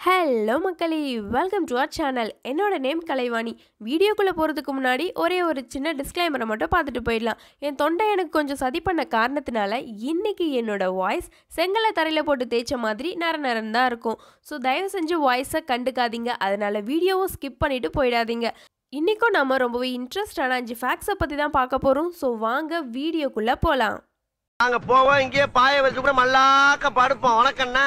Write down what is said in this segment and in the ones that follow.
Hello மக்களே, welcome to our channel. என்னோட name Kalaivani. வீடியோக்குள்ளே போகிறதுக்கு முன்னாடி ஒரே ஒரு சின்ன டிஸ்க்ளைமரை மட்டும் பார்த்துட்டு போயிடலாம். என் தொண்டை எனக்கு கொஞ்சம் சதி பண்ண காரணத்தினால இன்றைக்கி என்னோட வாய்ஸ் செங்கலை தரையில் போட்டு தேய்ச்ச மாதிரி நரநரன்னு தான் இருக்கும். ஸோ தயவு செஞ்சு வாய்ஸை கண்டுக்காதீங்க. அதனால் வீடியோவும் ஸ்கிப் பண்ணிவிட்டு போயிடாதீங்க. இன்றைக்கும் நம்ம ரொம்பவே இன்ட்ரெஸ்டான 5 ஃபேக்ட்ஸை பற்றி தான் பார்க்க போகிறோம். ஸோ வாங்க வீடியோக்குள்ளே போகலாம். நாங்க போவோம், இங்கே பாய வச்சு கூட மல்லாக்க படுப்போம். வணக்கண்ணா.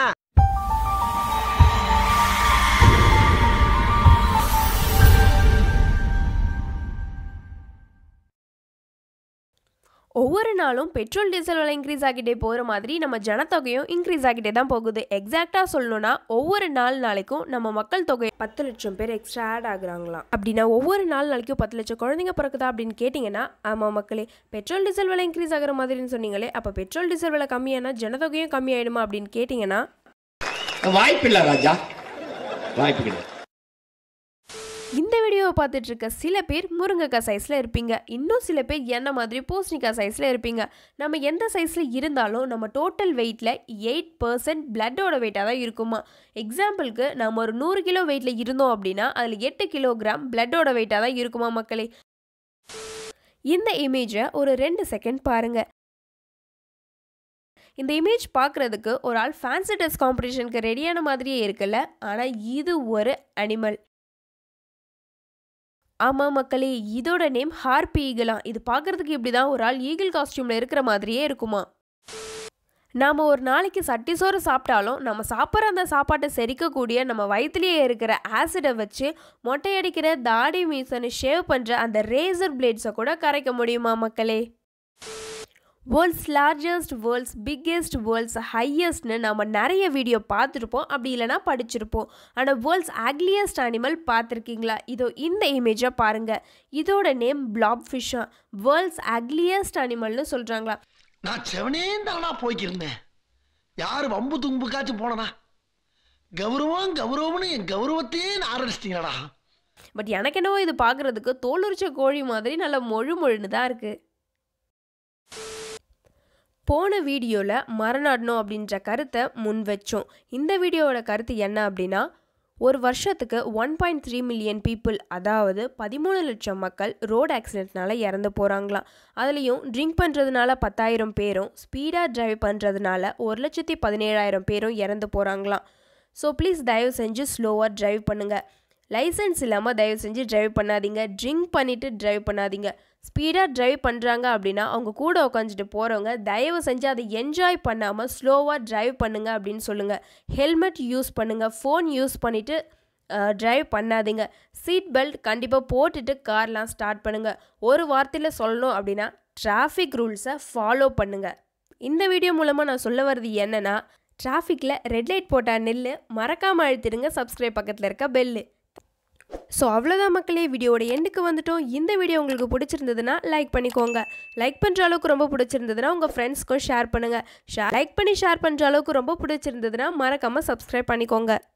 ஒவ்வொரு நாளும் பெட்ரோல் டீசல் விலை இன்க்ரீஸ் ஆகிட்டே போகிற மாதிரி நம்ம ஜனத்தொகையும் இன்க்ரீஸ் ஆகிட்டே தான் போகுது. எக்ஸாக்டாக சொல்லணும்னா ஒவ்வொரு நாளைக்கும் நம்ம மக்கள் தொகை 10 லட்சம் பேர் எக்ஸ்ட்ரா ஆட் ஆகுறாங்களாம். அப்படின்னா ஒவ்வொரு நாளைக்கும் 10 லட்சம் குழந்தைங்க பிறக்குதா அப்படின்னு கேட்டிங்கன்னா, ஆமாம் மக்களே, பெட்ரோல் டீசல் விலை இன்க்ரீஸ் ஆகிற மாதிரின்னு சொன்னீங்களே, அப்போ பெட்ரோல் டீசல் விலை கம்மியானா ஜனத்தொகையும் கம்மியாயிடுமா அப்படின்னு கேட்டிங்கன்னா வாய்ப்பில்லை ராஜா, வாய்ப்பு கிடையாது. இந்த வீடியோவை பார்த்துட்டு இருக்க சில பேர் முருங்கைக்காய் சைஸில் இருப்பீங்க, இன்னும் சில பேர் என்ன மாதிரி பூசணிக்காய் சைஸில் இருப்பீங்க. நம்ம எந்த சைஸில் இருந்தாலும் நம்ம டோட்டல் வெயிட்டில் 8% பிளட்டோட வெயிட்டாக தான் இருக்குமா. எக்ஸாம்பிளுக்கு நம்ம ஒரு 100 கிலோ வெயிட்டில் இருந்தோம் அப்படின்னா அதில் 8 கிலோகிராம் பிளட்டோட வெயிட்டாக தான் இருக்குமா மக்களே. இந்த இமேஜை ஒரு 2 செகண்ட் பாருங்கள். இந்த இமேஜ் பார்க்குறதுக்கு ஒரு ஆள் ஃபேன்சி ட்ரெஸ் காம்படிஷனுக்கு ரெடியான மாதிரியே இருக்குல்ல, ஆனால் இது ஒரு அனிமல். ஆமாம் மக்களே, இதோட நேம் ஹார்பி ஈகிளாம். இது பார்க்குறதுக்கு இப்படி தான் ஒரு ஆள் ஈகிள் காஸ்டியூமில் இருக்கிற மாதிரியே இருக்குமா. நாம் ஒரு நாளைக்கு சட்டி சோறு சாப்பிட்டாலும் நம்ம சாப்பிட்ற அந்த சாப்பாட்டை செரிக்கக்கூடிய நம்ம வயிற்றுலேயே இருக்கிற ஆசிடை வச்சு மொட்டையடிக்கிற தாடி மீசனை ஷேவ் பண்ணுற அந்த ரேசர் பிளேட்ஸை கூட கரைக்க முடியுமா மக்களே. World's largest, world's biggest, world's ஹையஸ்ட்னு நம்ம நிறைய வீடியோ பார்த்துருப்போம், அப்படி இல்லைனா படிச்சிருப்போம். ஆனால் வேர்ல்ட்ஸ் அக்லியஸ்ட் அனிமல் பார்த்துருக்கீங்களா? இதோ இந்த இமேஜை பாருங்கள். இதோட நேம் பிளாப் ஃபிஷ்ஷா. வேர்ல்ட்ஸ் அக்லியஸ்ட் அனிமல்னு சொல்கிறாங்களா. நான் செவனேந்தானா போய்க்கிருந்தேன், யார் வம்பு தும்புக்காச்சும் போனனா கௌரவம்னு என் கௌரவத்தையே ஆரம்பிச்சிட்டீங்களா. பட் எனக்கு என்னவோ இது பார்க்குறதுக்கு தோலுரிச்ச கோழி மாதிரி நல்ல மொழுன்னு தான் இருக்குது. போன வீடியோவில் மரம் அப்படின்ற கருத்தை முன் வச்சோம். இந்த வீடியோவோட கருத்து என்ன அப்படின்னா, ஒரு வருஷத்துக்கு 1.3 மில்லியன் பீப்புள், அதாவது 13 லட்சம் மக்கள் ரோடு ஆக்சிடென்ட்னால இறந்து போகிறாங்களாம். அதுலேயும் ட்ரிங்க் பண்ணுறதுனால 10,000 பேரும், ஸ்பீடாக ட்ரைவ் பண்ணுறதுனால 1,17,000 பேரும் இறந்து போகிறாங்களாம். ஸோ ப்ளீஸ் தயவு செஞ்சு ஸ்லோவாக ட்ரைவ் பண்ணுங்கள். லைசன்ஸ் இல்லாமல் தயவு செஞ்சு ட்ரைவ் பண்ணாதீங்க. ட்ரிங்க் பண்ணிவிட்டு ட்ரைவ் பண்ணாதீங்க. ஸ்பீடாக ட்ரைவ் பண்ணுறாங்க அப்படின்னா அவங்க கூட உட்காந்துட்டு போகிறவங்க தயவு செஞ்சு அதை என்ஜாய் பண்ணாமல் ஸ்லோவாக ட்ரைவ் பண்ணுங்கள் அப்படின்னு சொல்லுங்கள். ஹெல்மெட் யூஸ் பண்ணுங்கள். ஃபோன் யூஸ் பண்ணிவிட்டு ட்ரைவ் பண்ணாதீங்க. சீட் பெல்ட் கண்டிப்பாக போட்டுட்டு கார்லாம் ஸ்டார்ட் பண்ணுங்கள். ஒரு வார்த்தையில் சொல்லணும் அப்படின்னா டிராஃபிக் ரூல்ஸை ஃபாலோ பண்ணுங்கள். இந்த வீடியோ மூலமாக நான் சொல்ல வர்றது என்னென்னா, டிராஃபிக்கில் ரெட் லைட் போட்டால் நெல்லு, மறக்காமல் அழுத்திடுங்க சப்ஸ்கிரைப் பக்கத்தில் இருக்க பெல்லு. ஸோ அவ்வளோதான் மக்களே, வீடியோட எண்டுக்கு வந்துட்டோம். இந்த வீடியோ உங்களுக்கு பிடிச்சிருந்ததுன்னா லைக் பண்ணிக்கோங்க. லைக் பண்ணுற அளவுக்கு ரொம்ப பிடிச்சிருந்ததுன்னா உங்கள் ஃப்ரெண்ட்ஸ்க்கும் ஷேர் பண்ணுங்கள். லைக் பண்ணி ஷேர் பண்ணுற அளவுக்கு ரொம்ப பிடிச்சிருந்ததுன்னா மறக்காமல் சப்ஸ்கிரைப் பண்ணிக்கோங்க.